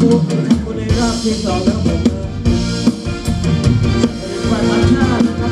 คุณในรอบที่สองแล้วผมวันธรรมชาตินะครับ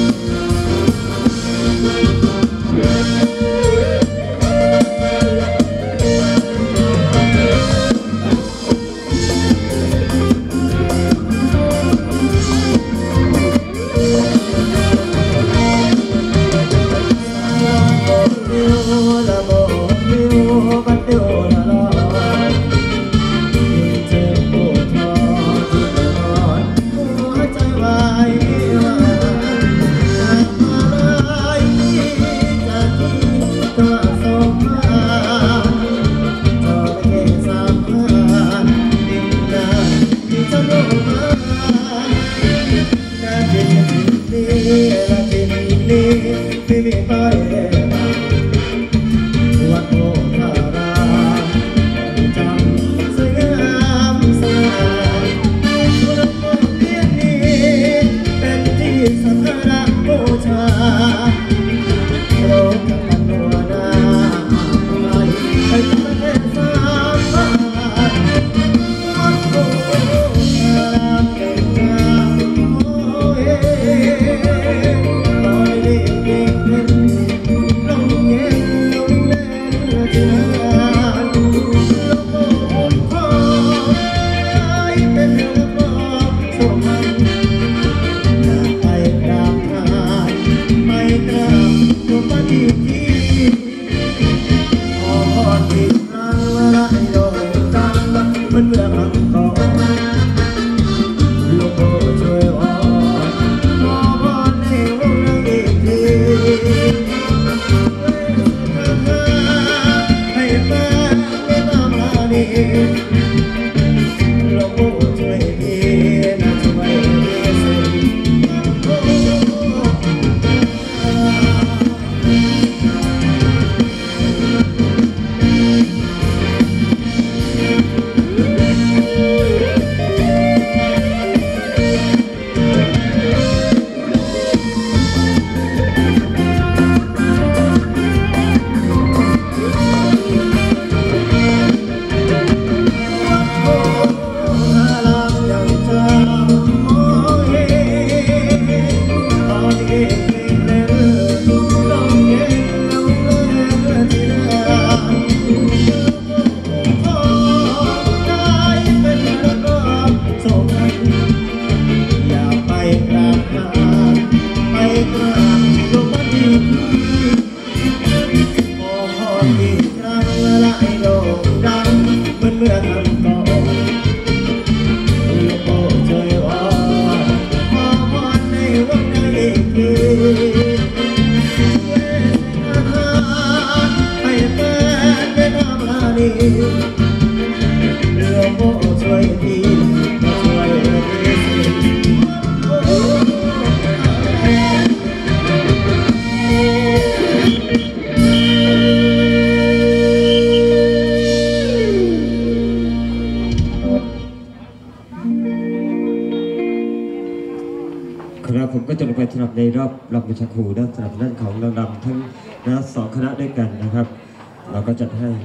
ครับผมก็จะลงไปสำหรับในรอบรำประชาครูด้านสำหรับด้านของนางรำทั้งสองคณะด้วยกันนะครับเราก็จัดให้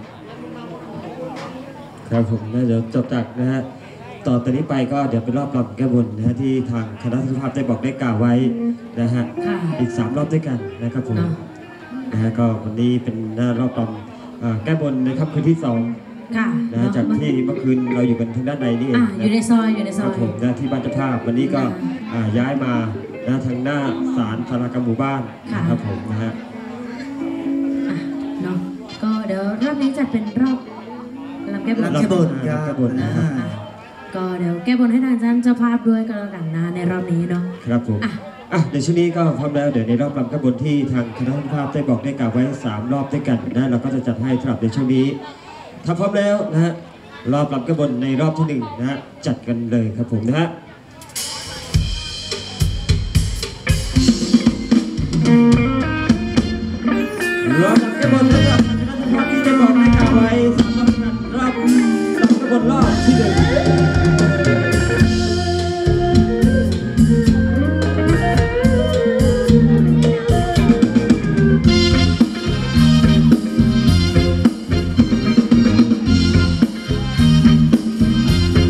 ครับผมน่าจะจบจากนะฮะต่อจากนี้ไปก็เดี๋ยวเป็นรอบรำแก้บนนะฮะที่ทางคณะสุภาพได้บอกได้กล่าวไว้นะฮะอีก3รอบด้วยกันนะครับผมนะฮะก็วันนี้เป็นรอบรำแก้บนนะครับคืนที่2นะจากที่เมื่อคืนเราอยู่กันทางด้านในนี่เองอยู่ในซอยครับผมนะที่บ้านเจ้าภาพวันนี้ก็ย้ายมาทางหน้าศาลสารกรรมหมู่บ้านนะครับผมนะฮะเนาะก็เดี๋ยวรอบนี้จัดเป็นรอบรำแก้บนก็เดี๋ยวแก้บนให้ทางเจ้าภาพด้วยก็แล้วกันนะในรอบนี้เนาะครับผมในช่วงนี้ก็พร้อมแล้วเดี๋ยวในรอบรำแก้บนที่ทางคณะสุภาพได้บอกได้กล่าวไว้3รอบด้วยกันนะเราก็จะจัดให้สำหรับในช่วงนี้ถ้าพร้อมแล้วนะฮะรอบรำแก้บนในรอบที่1นะฮะจัดกันเลยครับผมนะฮะรอบรำแก้บนนะครับคณะสุภาพที่ได้บอกได้กล่าวไว้สำหรับรอบรำแก้บนรอบที่1 ร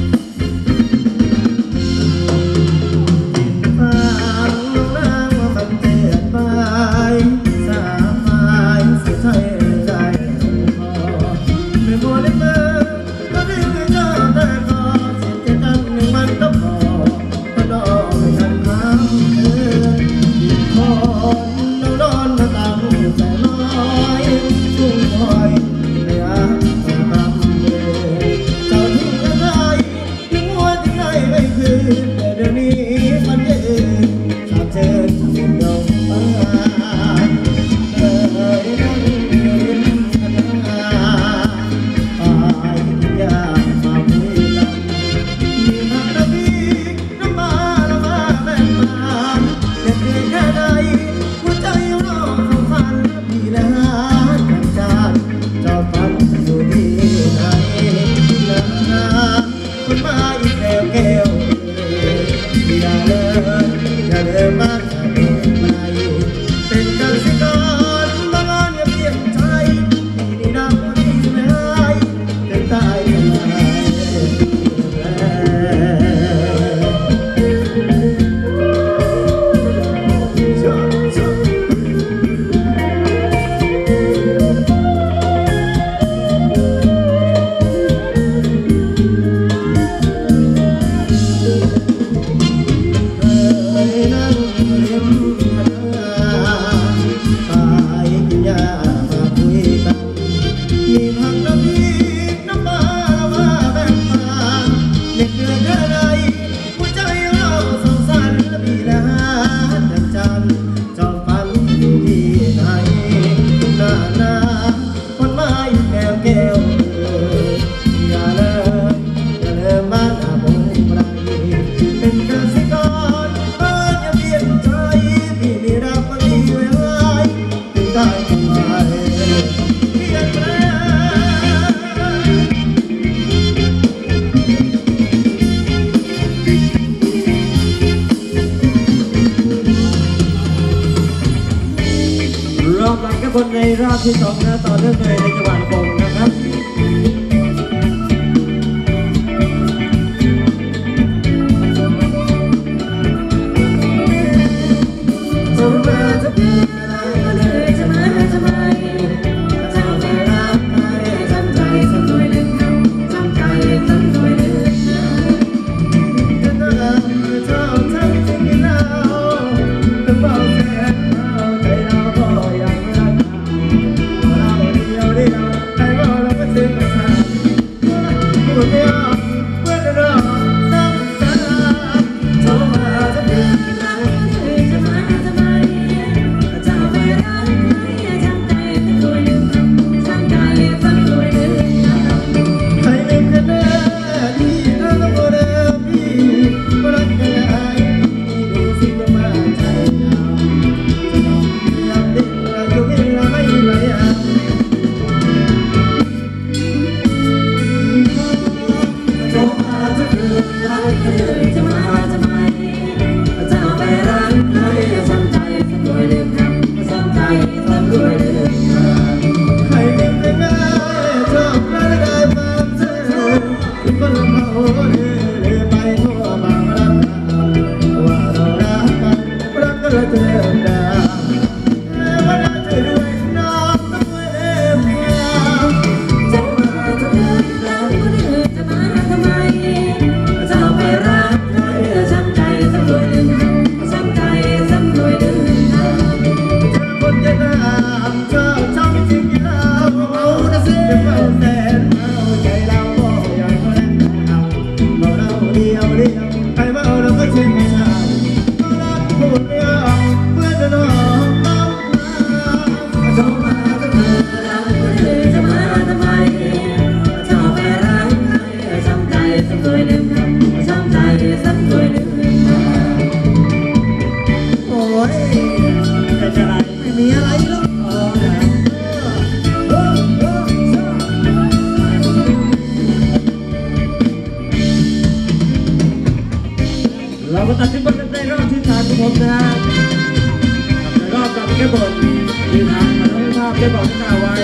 รอบที่ 2นะต่อเนื่องเลยในจังหวะบงนะครับเราก็ตัดสินบทกันในรอบที่ 3ของผมนะฮะในรอบกับแก้บนที่ทางคณะภาพได้บอกกล่าวไว้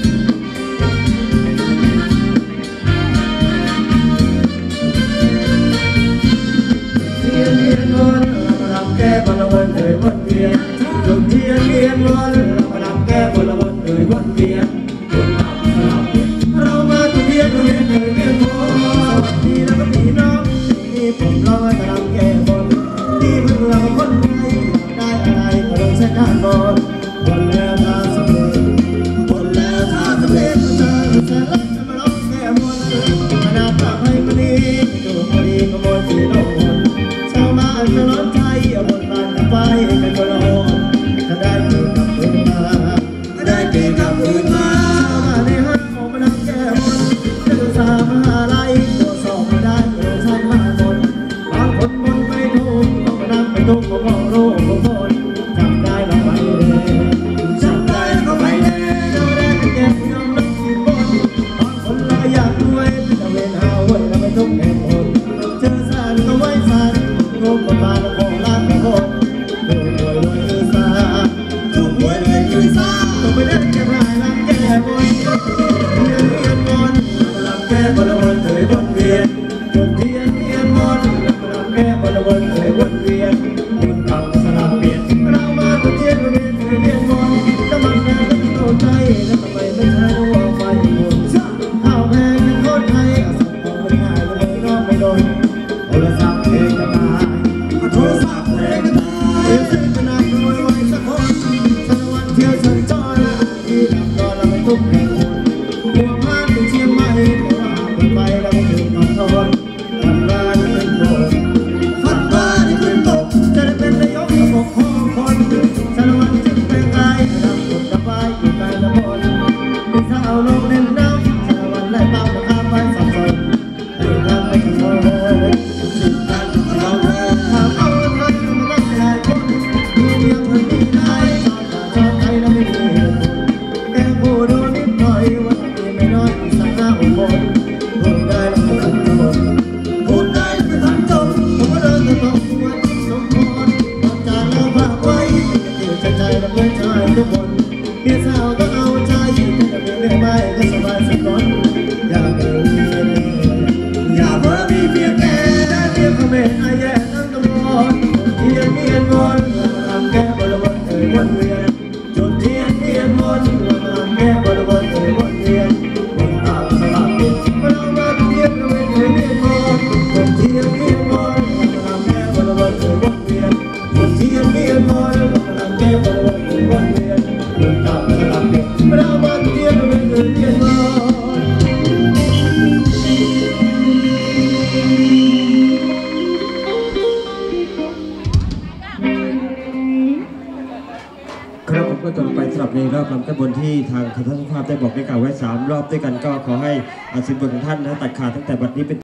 เทียนเทียนวนเรามาทำแก้บนละวนเอ่ยวนเวียนจุดเทียนเทียนวนเรามาทำแก้บนละวนเอ่ยวนเวียนเรามาจุดเทียนเวียนเอ่ยเวียนโมสวัสดีแล้วก็พี่น้องที่ผมรอจะทำแก้บนที่เมืองคนไทยได้อะไรก็ต้องใช้การบนวันแล้วถ้าสำเร็จวันแล้วถ้าสำเร็จจะรักจะมาร้องแก้บนมานาตาให้มันดีดูพอดีก็มนที่น้องคนชาวบ้านจะร้อนใจเอาบนบ้านไปเป็นคนละหนถ้าได้เกี่ยวกับพื้นมาได้เกี่ยวกับพื้นมาชาวบ้านในห้างของมานาแก้บนนักศึกษามหาลัยตัวสอบไม่ได้ก็ต้องใช้มาบนบางคนบนไม่ถูกต้องมานั่งไปทุกข์ของโรคของคนจำได้แล้วไปเลยจำได้แล้วก็ไปเลยเราได้แก่ยอมรับผิดบนบางคนเราอยากรวยแต่เวรหาไว้เราไม่ทุกข์แห่งคนเจอสารก็ไว้สารงบประมาณแล้วขอล้านละคนรวยรวยคือสาทุกรวยรวยคือสาต้องไปเล่นแก้ผ้าล้างแก้บนเรียนเรียนบนล้างแก้บนละวนเถิดบนเวียนจนเทียนเทียนบนล้างแก้บนละวนเถิดบนเวียนบุญตังสลับเปลี่ยนเรามาจุดเทียนเวียนเถิดเวียนบนน้ำมันแพงก็ต้องใจแล้วทำไมไม่ใช่ว่าไฟบนข้าวแพงยังโคตรไทยเอาส่งของไม่ง่ายแล้วไม่รอดไม่โดนโทรศัพท์เองจะตายโทรศัพท์เองจะตายเรียนซื้อขนาดรวยไว้สักคนฉันวันเที่ยวฉันจอยที่ดับรอเราไม่ทุกข์แห่งคนหัวพานถึงเชียงใหม่เพราะว่าเป็นไปเราไม่ถึงคำทนฝันว่าจะเป็นโลกฝันว่าจะขึ้นตกจะได้เป็นนายกระบบของคนฉันวันจึงเป็นไงดับกดดับไฟอยู่ไกลละคนเป็นสาวโลกเล่นน้ำฉันวันไล่เป้ามาข้ามไปสับสนให้ทำไม่ถึงเลยถึงกันเราเลยถามเอาเงินมาตั้งแต่คนมีเมียคนดีได้ชอบตาชอบใจแล้วไม่มีเหตุผลแกผู้ดูนิดหน่อยวันนี้ไม่น้อยอีกสักห้าหกคนพูดได้แล้วไม่ทันจนพูดได้แล้วไม่ทันจนผมก็เดินจะต้องวันสมพรตอนจากแล้วฝากไว้จะเจอใจแล้วเพื่อนชายทุกคนเมียสาวต้องเอารียกไม่ก็สบายสักคนอย่าเพิ่งอย่าเพิ่งมีเพียงแก่เพียงคำเมตอาแย่นั่งตลอดเทียนเมียนมนทำแก้บริบทวนเวียนจุดเทียนเมียนมนทำแก้บริบทวนเวียนบนตาสลับติดเรามาเทียนเราไม่เคยเมียนมนจุดเทียนเมียนมนทำแก้บริบทวนเวียนจุดเทียนเมียนมนทำแก้บริบทวนเวียนบนตาสลับติดเรามาเทียนเราไม่เคยเมียนมนครับผมก็จบไปสำหรับในรอบลำแก้บนที่ทางคณะทุกภาพได้บอกได้กล่าวไว้3 รอบด้วยกันก็ขอให้อาศิลป์บนของท่านนะตัดขาดตั้งแต่บัดนี้เป็น